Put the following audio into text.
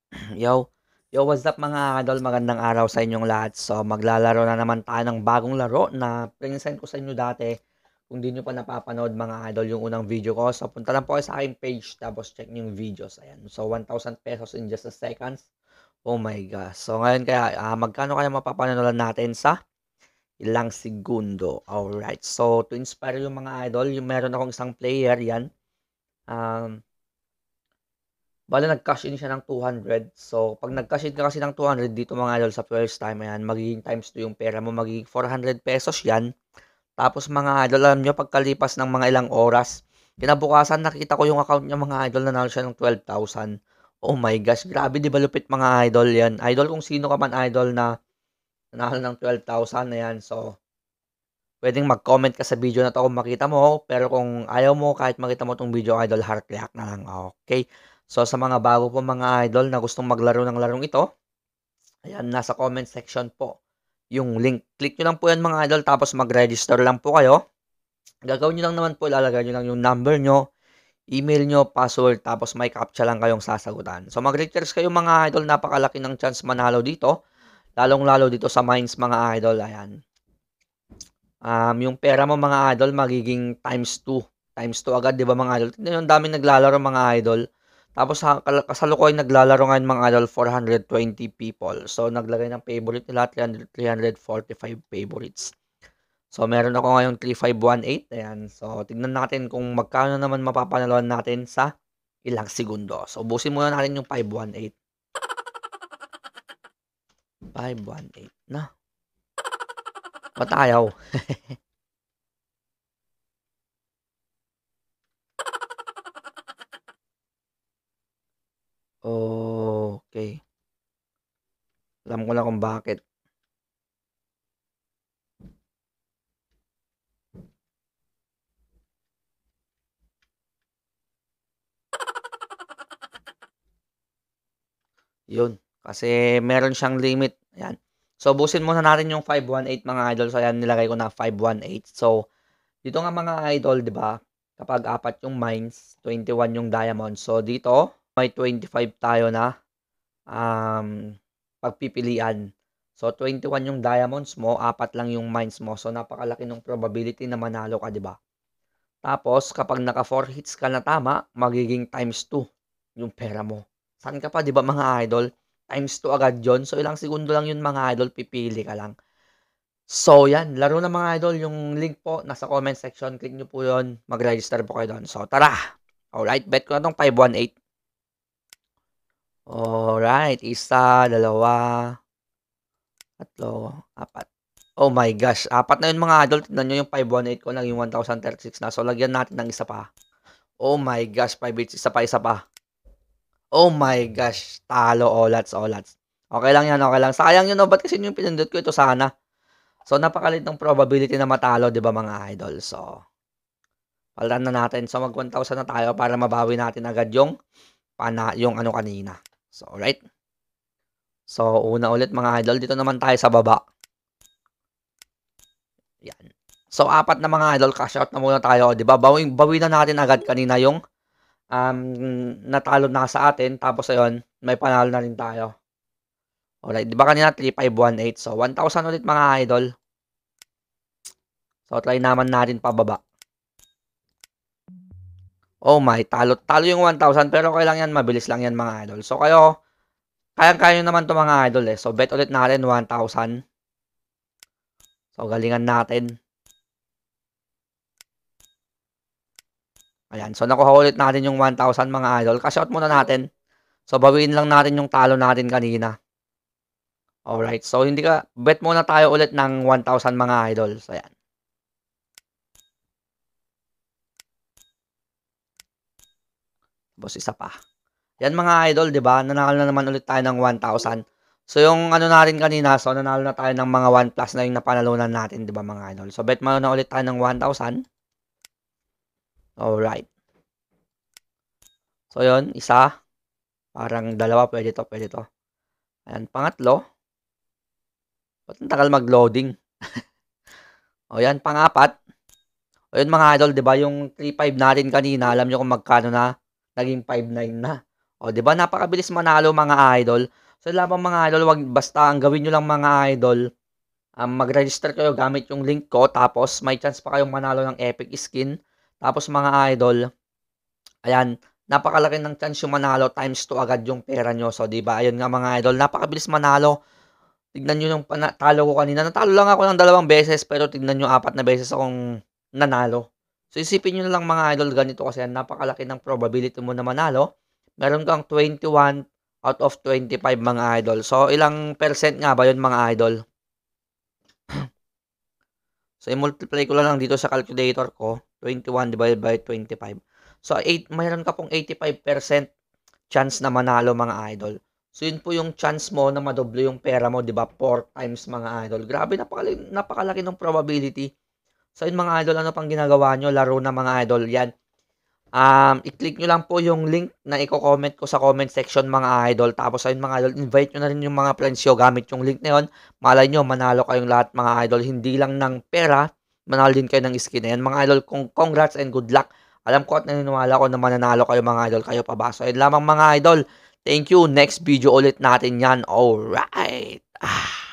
Yo, what's up mga idol? Magandang araw sa inyong lahat. So, maglalaro na naman tayo ng bagong laro na pinasend ko sa inyo dati. Kung di nyo pa napapanood mga idol yung unang video ko, so punta lang po kayo sa aking page tapos check nyo yung videos. Ayan. So, 1,000 pesos in just a seconds. Oh my gosh. So, ngayon kaya, magkano kaya mapapanood natin sa ilang segundo? Alright. So, to inspire yung mga idol, yung meron akong isang player yan. Um, Bale nag-cash in siya ng 200. So, pag nag-cash in ka kasi ng 200 dito mga idol sa first time, ayan, magiging times 2 yung pera mo, magiging 400 pesos yan. Tapos mga idol, alam nyo, pagkalipas ng mga ilang oras, kinabukasan nakita ko yung account niya mga idol, nanalo siya ng 12,000. Oh my gosh, grabe di ba lupit mga idol yan. Idol kung sino ka man idol na nanalo ng 12,000 na yan. So, pwedeng mag-comment ka sa video na to kung makita mo. Pero kung ayaw mo, kahit makita mo tong video idol, heart react na lang. Okay? So, sa mga bago po mga idol na gustong maglaro ng larong ito, ayan, nasa comment section po yung link. Click nyo lang po yan mga idol, tapos mag-register lang po kayo. Gagawin nyo lang naman po, ilalagay nyo lang yung number nyo, email nyo, password, tapos may captcha lang kayong sasagutan. So, mag-register kayo mga idol, napakalaki ng chance manalo dito. Lalong-lalo dito sa mines mga idol, ayan. Yung pera mo mga idol magiging times 2. Times 2 agad, 'di ba mga idol? Tignan niyo ang daming naglalaro mga idol. Tapos kasalukuyan naglalaro ngayon mga idol 420 people. So naglagay ng favorite nila 345 favorites. So meron ako ngayong 3518. Ayan. So tignan natin kung magkano naman mapapanalunan natin sa ilang segundo. So ubusin muna natin yung 518. 518 na. Ba't ayaw? Okay. Alam ko na kung bakit. Yun, kasi meron siyang limit, ayan. So, ubusin muna natin yung 518 mga idol. So, ayan, nilagay ko na 518. So, dito nga mga idol, 'di ba? Kapag apat yung mines, 21 yung diamond. So, dito may 25 tayo na pagpipilian. So, 21 yung diamonds mo, apat lang yung mines mo. So, napakalaki ng probability na manalo ka, 'di ba? Tapos, kapag naka 4 hits ka na tama, magiging times 2 yung pera mo. Saan ka pa, 'di ba mga idol? Times 2 agad yon. So, ilang segundo lang yun mga idol, pipili ka lang. So, yan, laro na mga idol. Yung link po, nasa comment section. Click nyo po yun. Mag-register po kayo doon. So, tara! Alright, bet ko na tong 518. Alright, isa, dalawa, tatlo, apat. Oh my gosh, apat na yun mga idol. Tignan nyo yung 518 ko, naging 1,036 na. So, lagyan natin ng isa pa. Oh my gosh, 5 hits, isa pa, isa pa. Oh my gosh, talo, olats, olats. Okay lang yan, okay lang. Sayang yun, no? Ba't kasi yung pinindot ko ito sana? So, napakalit ng probability na matalo, di ba mga idol? So, palitan na natin. So, mag 1,000 na tayo para mabawi natin agad yung ano kanina. So, alright. So, una ulit mga idol. Dito naman tayo sa baba. Yan. So, apat na mga idol. Cash out na muna tayo. Di ba? Bawi na natin agad kanina yung natalo na sa atin. Tapos, ayun, may panalo na rin tayo. Alright. Di ba kanina 3,518? So, 1,000 ulit mga idol. So, try naman natin pababa. Oh my, talo yung 1,000 pero okay lang yan, mabilis lang yan mga idol. So kayo, kayang-kaya naman to mga idol eh. So bet ulit natin 1,000. So galingan natin. Ayan, so nakuha ulit natin yung 1,000 mga idol. Cash out muna natin. So bawiin lang natin yung talo natin kanina. Alright, so bet muna tayo ulit ng 1,000 mga idol. So ayan. Tapos isa pa. Yan mga idol, 'di ba? Nanalo na naman ulit tayo ng 1,000. So yung ano natin kanina, so nanalo na tayo ng mga 1 plus na yung napanalunan natin, 'di ba mga idol? So bet muna ulit tayo ng 1,000. Alright. So yun, isa. Parang dalawa, pwede to, pwede to. Ayan, pangatlo. Ba't ang tagal mag-loading? O yan, pangapat. O yun mga idol, 'di ba? Yung 3,500 natin kanina, alam nyo kung magkano na? Naging 5,900 na. O, 'di ba napakabilis manalo mga idol. So, lamang mga idol, wag basta ang gawin niyo lang mga idol, mag-register kayo gamit yung link ko tapos may chance pa kayong manalo ng epic skin. Tapos mga idol, ayan, napakalaki ng chance yung manalo times 2 agad yung pera niyo. So, 'di ba, ayun nga mga idol, napakabilis manalo. Tignan niyo yung talo ko kanina, natalo lang ako ng 2 beses pero tignan niyo 4 na beses akong nanalo. So, isipin niyo na lang mga idol, ganito kasi napakalaki ng probability mo na manalo. Meron kang 21 out of 25 mga idol. So, ilang percent nga ba yun mga idol? So, i-multiply ko lang dito sa calculator ko, 21 divided by 25. So, mayroon ka pong 85% chance na manalo mga idol. So, yun po yung chance mo na madoble yung pera mo, 'di ba? 4 times mga idol. Grabe, napakalaki ng probability. So, yun mga idol, ano pang ginagawa nyo? Laro na mga idol. Yan. I-click nyo lang po yung link na i-comment ko sa comment section mga idol. Tapos ayun mga idol, invite nyo na rin yung mga friends nyo gamit yung link na yun. Malay nyo, manalo kayong lahat mga idol. Hindi lang ng pera, manalo din kayo ng skin. Ayan mga idol, congrats and good luck. Alam ko at naniniwala ko na mananalo kayo mga idol. Kayo pa ba? So ayun lamang mga idol. Thank you. Next video ulit natin yan. Alright.